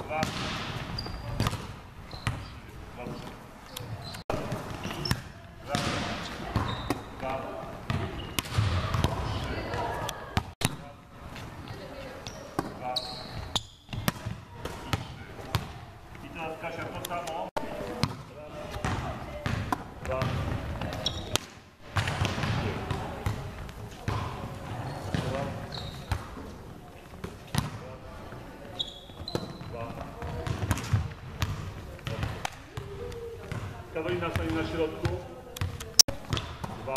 Dwa. Dobrze. Raz. Dwa. Trzy. Raz. Dwa. I trzy. I teraz Kasia to samo. Raz. Dwa. Karolina stoi na środku. Dwa.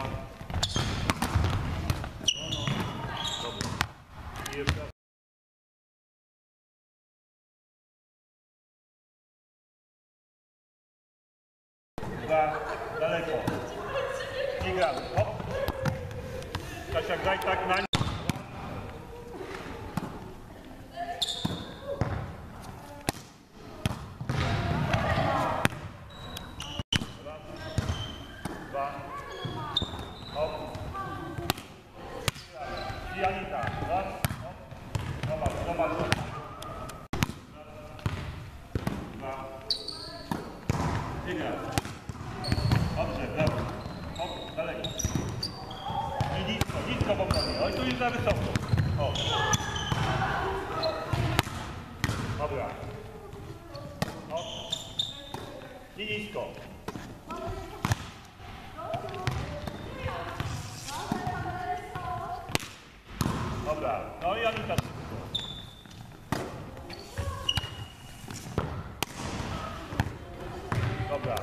Dobra. I jeszcze raz. Dwa. Daleko. I gramy. Hop. Kasia, graj tak na nie. Dwa. Hop. I Anita. Raz. Hop. Zobacz, zobacz. Dwa. I gra. Dobrze, brawo. Hop, daleko. I nisko, nisko w obronie. Oj, tu już za wysoko. Hop. Dobra. Hop. I nisko. Dobra, no i Anita. Dobra.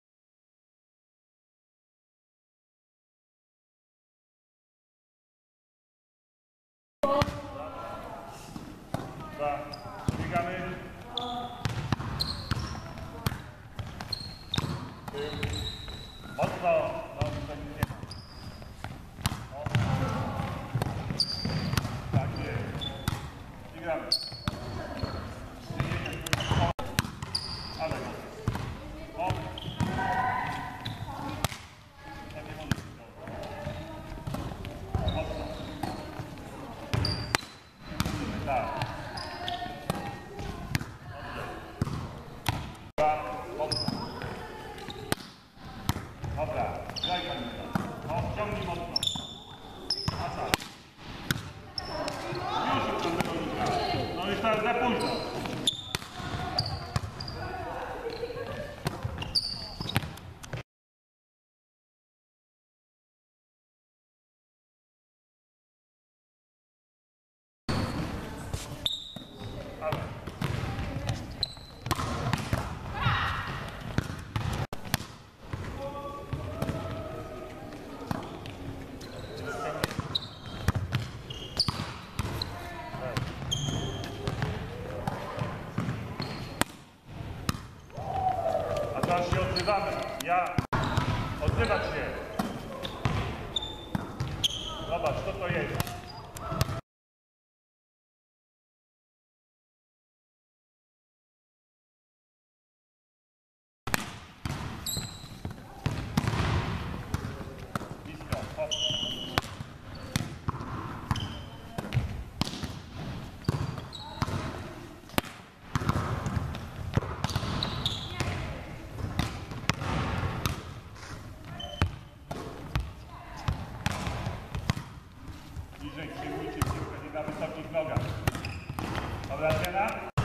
Dwa. Biegamy. Mocno. No, to nie ma. O. Tak jest. Biegamy. Ale go. O. Tak nie może być. Mocno. Tak. Dobra, graj pani. No, ciągnij mocno. Masa. Już tam tego nie gra. No już teraz za późno. Ale. A teraz się odzywamy. Ja. Odzywać się. Zobacz, co to jest. Blisko. Hop. Bliżej przyjmujcie piłkę, nie na wysokich nogach. Dobra, Jena?